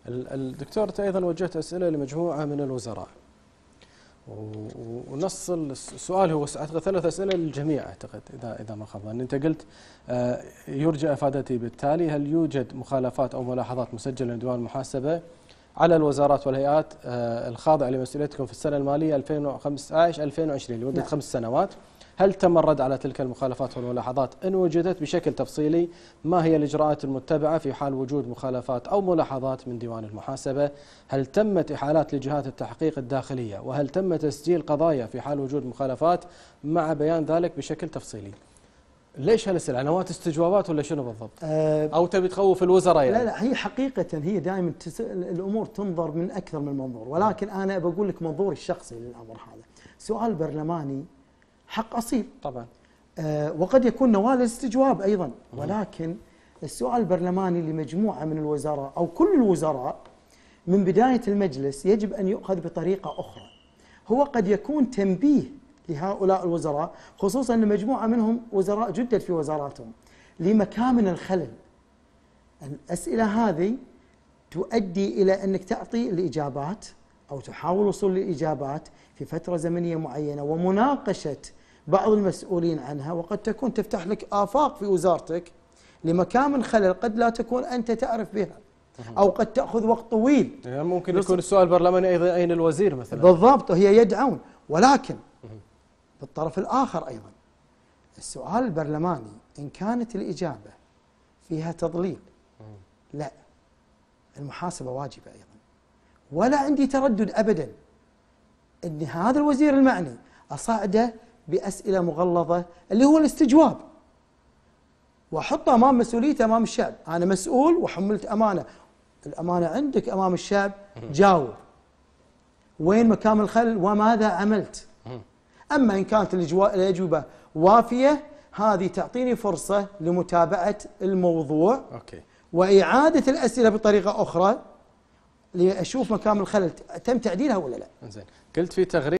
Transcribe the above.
الدكتور أنت أيضا وجهت أسئلة لمجموعة من الوزراء، ونص السؤال هو أعتقد 3 أسئلة للجميع، أعتقد إذا ما خاب ظني. أنت قلت يرجى إفادتي بالتالي: هل يوجد مخالفات أو ملاحظات مسجلة لديوان المحاسبة على الوزارات والهيئات الخاضعة لمسؤوليتكم في السنة المالية 2015-2020 لمدة 5 سنوات؟ هل تم الرد على تلك المخالفات والملاحظات؟ إن وجدت بشكل تفصيلي ما هي الإجراءات المتبعة في حال وجود مخالفات أو ملاحظات من ديوان المحاسبة؟ هل تمت إحالات لجهات التحقيق الداخلية؟ وهل تم تسجيل قضايا في حال وجود مخالفات مع بيان ذلك بشكل تفصيلي؟ ليش هالأسئلة؟ عنوات استجوابات ولا شنو بالضبط؟ أو تبي تخوف الوزراء يعني؟ لا هي حقيقة هي دائما الأمور تنظر من أكثر من منظور، ولكن أنا بقول لك منظوري الشخصي للأمر هذا. سؤال برلماني حق أصيل طبعا، وقد يكون نوال الاستجواب أيضا، ولكن السؤال البرلماني لمجموعة من الوزراء أو كل الوزراء من بداية المجلس يجب أن يؤخذ بطريقة أخرى. هو قد يكون تنبيه لهؤلاء الوزراء، خصوصا أن مجموعة منهم وزراء جدد في وزاراتهم، لمكامن الخلل. الأسئلة هذه تؤدي إلى أنك تعطي الإجابات أو تحاول الوصول للإجابات في فترة زمنية معينة ومناقشة بعض المسؤولين عنها، وقد تكون تفتح لك آفاق في وزارتك لمكامن خلل قد لا تكون أنت تعرف بها، أو قد تأخذ وقت طويل. يعني ممكن يكون السؤال البرلماني أيضا أين الوزير مثلا؟ بالضبط، هي يدعون. ولكن بالطرف الآخر أيضا السؤال البرلماني إن كانت الإجابة فيها تضليل، لا، المحاسبة واجبة أيضا. ولا عندي تردد أبدا أن هذا الوزير المعني أصعده بأسئلة مغلظة اللي هو الاستجواب، وأحطه أمام مسؤوليته أمام الشعب. أنا مسؤول وحملت أمانة، الأمانة عندك أمام الشعب، جاوب وين مكامن الخلل وماذا عملت. أما إن كانت الأجوبة وافية، هذه تعطيني فرصة لمتابعة الموضوع وإعادة الأسئلة بطريقة أخرى لأشوف مكامن الخلل تم تعديلها ولا لا. زين، قلت في تغريدة